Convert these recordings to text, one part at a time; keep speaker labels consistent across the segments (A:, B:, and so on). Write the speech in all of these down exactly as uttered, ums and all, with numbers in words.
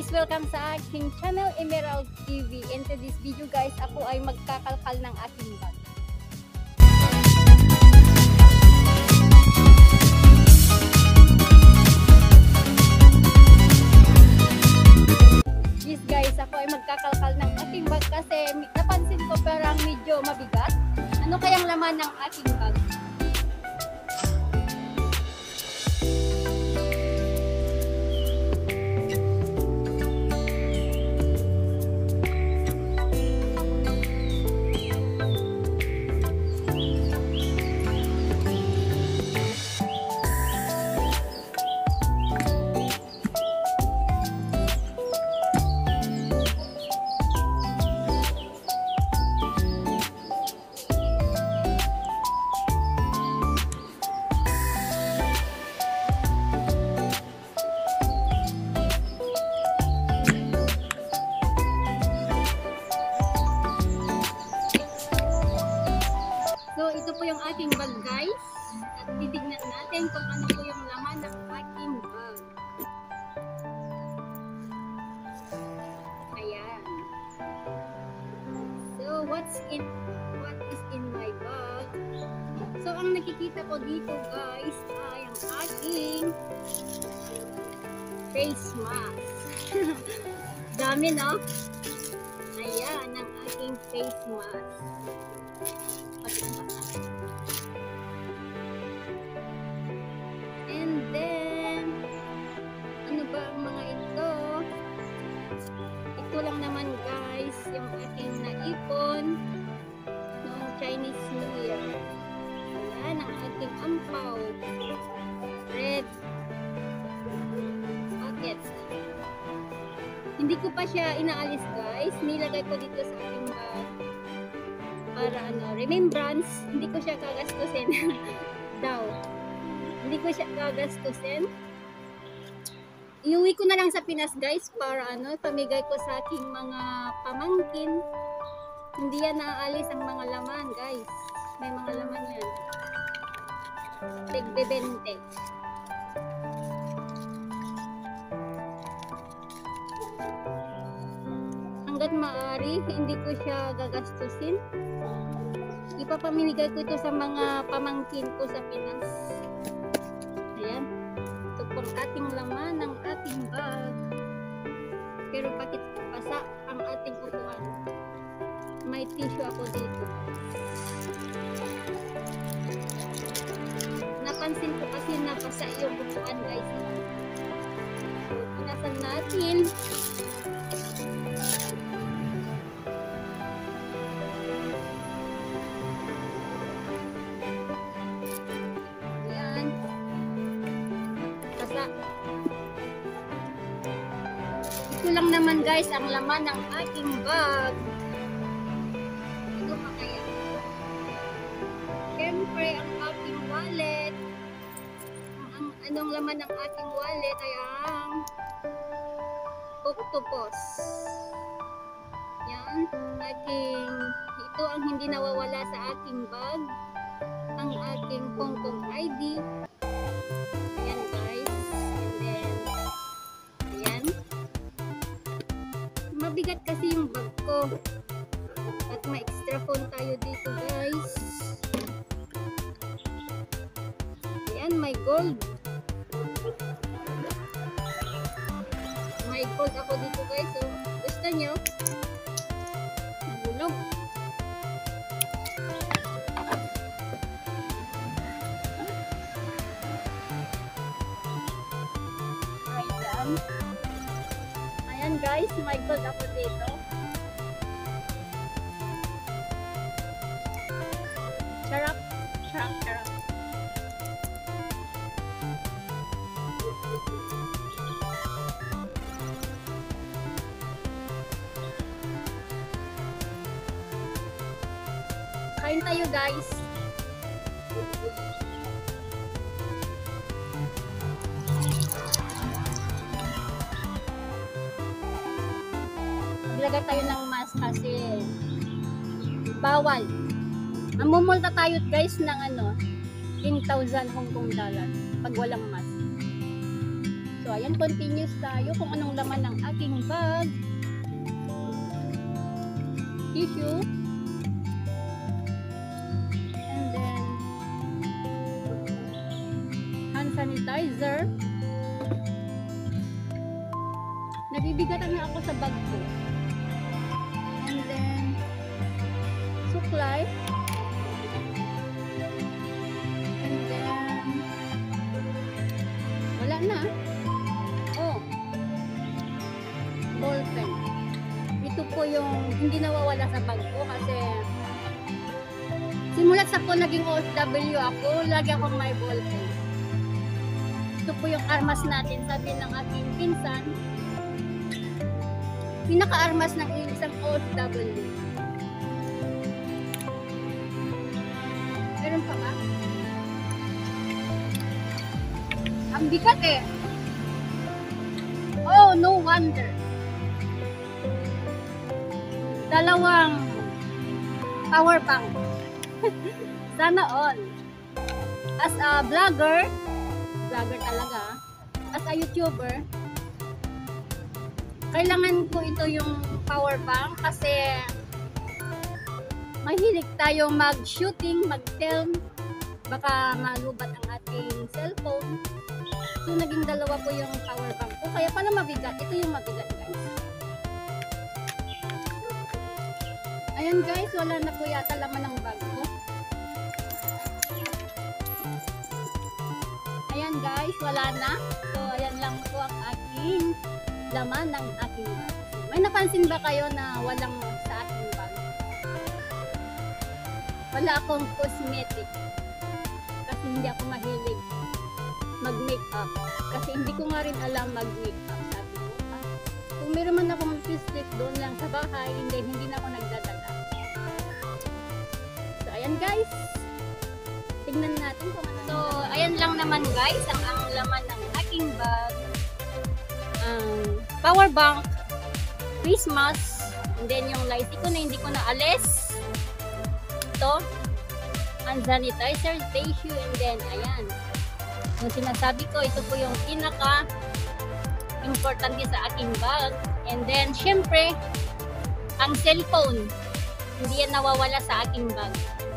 A: Welcome sa aking channel Emerald T V. And to this video guys, ako ay magkakalkal ng aking bag. Yes guys, ako ay magkakalkal ng aking bag kasi napansin ko parang medyo mabigat. Ano kayang laman ng aking bag? So, ito po yung aking bag guys. At titignan natin kung ano po yung laman ng aking bag. Ayan. So, what's in, what is in my bag? So, ang nakikita ko dito guys ay ang aking face mask. Dami no? Ayan, ang aking face mask. And then, ano ba ang mga ito? Ito lang naman guys, yung aking naipon noong Chinese New Year. Ayan, ang aking ampaw. Red bucket. Hindi ko pa siya inaalis guys. Nilagay ko dito sa aking bag. Para ano, remembrance, hindi ko siya gagastusin daw. Hindi ko siya gagastusin. Iuwi ko na lang sa Pinas guys para ano, pamigay ko sa aking mga pamangkin. Hindi yan naaalis ang mga laman guys. May mga laman yan. Tigbebente. Hanggat maaari, hindi ko siya gagastusin. Ipapamimigay ko ito sa mga pamangkin ko sa Pinas. Ayan. Ito pong ating laman ng ating bag. Pero bakit pasa ang ating upuan? May tissue ako dito. Napansin ko kasi napasa yung upuan guys. So, punasan natin. Ito lang naman guys ang laman ng aking bag. Ito pa kaya. Siyempre ang aking wallet. Ang anong laman ng aking wallet ay ang octopus. Yan. Aking, ito ang hindi nawawala sa aking bag. Ang aking Hong Kong I D. Ayan guys. And then, ayan. Mabigat kasi yung bag ko. At may extra phone tayo dito guys. Ayan, may gold. May gold ako dito guys. So, gusto nyo? Bulog. Ayan guys, may gold ako dito. Charap, charap, charap. Kain tayo guys. Maglagay tayo ng mask kasi bawal. Mamumulta tayo guys ng ano, ten thousand Hong Kong dollar pag walang mask. So So, ayan, continuous tayo kung anong laman ng aking bag. Tissue. And then, hand sanitizer. Nabibigatan na ako sa bag ko. And then, suklay. And then, wala na. Oh, ballpen. Ito po yung hindi nawawala sa bag ko kasi simulat sa po naging O F W ako, lagi akong may ballpen. Ito po yung armas natin, sabi ng aking pinsan. Pinaka-armas ng isang O F W. Meron pa ba? Ang bigat eh. Oh, no wonder. Dalawang power bank. Sana all. As a vlogger, vlogger talaga, as a YouTuber, kailangan ko ito yung power bank kasi mahilig tayo mag-shooting, mag-film, baka malubat ang ating cellphone. So, naging dalawa po yung power bank ko. Kaya pala mabigat. Ito yung mabigat, guys. Ayan, guys. Wala na po yata laman ng bag ko. Ayan, guys. Wala na. So, ayan lang po ang aking laman ng aking bag. May napansin ba kayo na walang sa aking bag? Wala akong cosmetic. Kasi hindi ako mahilig mag-makeup. Kasi hindi ko nga rin alam mag-makeup. Sabi ko, ah, kung meron man akong lipstick doon lang sa bahay, hindi, hindi na ako nagdadala. So, ayan guys. Tignan natin kung ano. So, ayan lang naman guys, ang, ang laman ng aking bag. Um, power bank, face mask, and then yung lighty ko na hindi ko na alis. Ito, hand sanitizer, tissue, and then, ayan. Yung sinasabi ko, ito po yung pinaka importante sa aking bag. And then, syempre, ang cellphone. Hindi yan nawawala sa aking bag.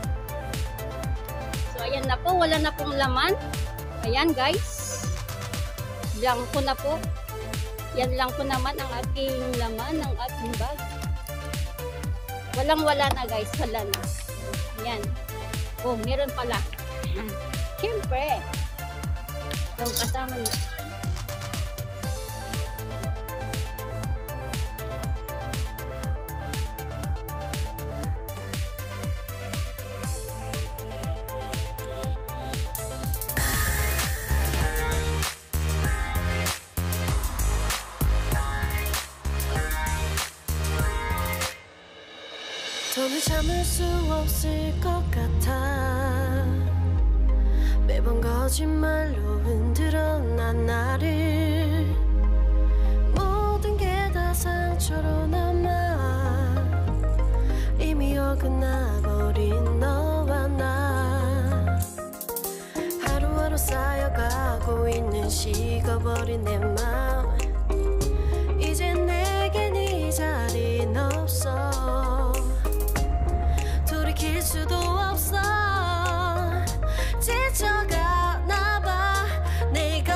A: So, ayan na po. Wala na pong laman. Ayan, guys. Blanco na po. Yan lang po naman ang aking laman ng aking bag. Walang-wala na, guys. Wala na. Ayan. Oh, meron pala. Syempre. Yung kasama na.
B: 손을 참을 수 없을 것 같아 매번 거짓말로 흔들어 난 나를 모든 게 다 상처로 남아 이미 어긋나버린 너와 나 하루하루 쌓여가고 있는 식어버린 내 맘 이제 내겐 이 자리는 없어 돌이킬 수도 없어 지쳐가나 봐 내가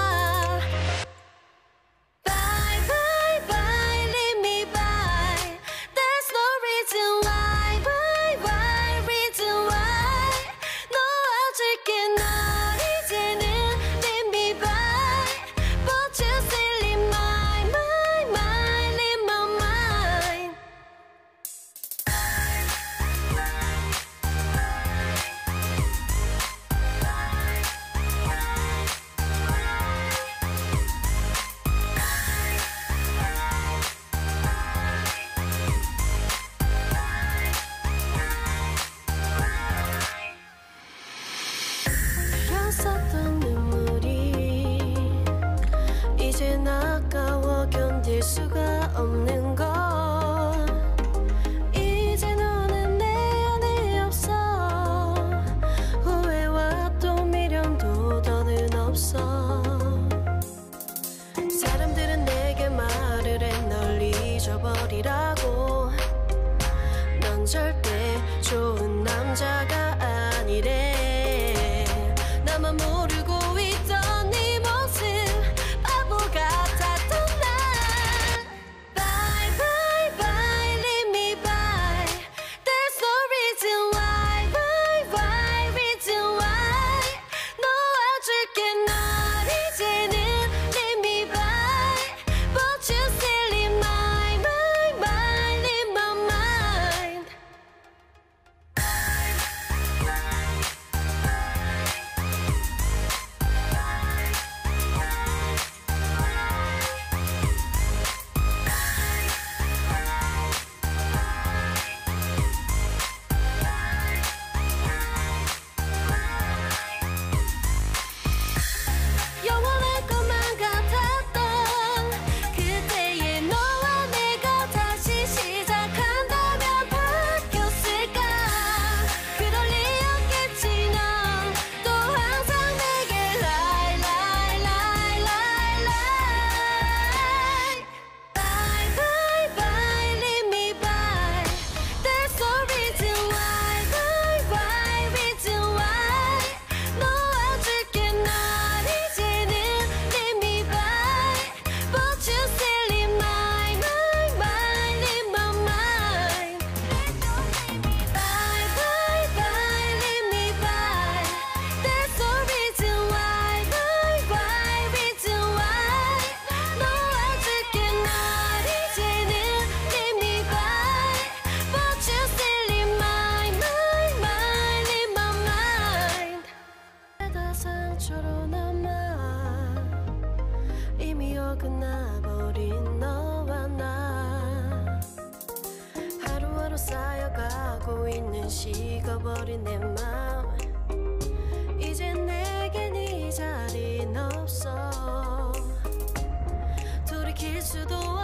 B: Bye bye bye leave me by There's no reason why Why why reason why 놓아줄게 널 이제는 leave me by But 내 맘 이제 내겐 이 자리는 없어 돌이킬 수도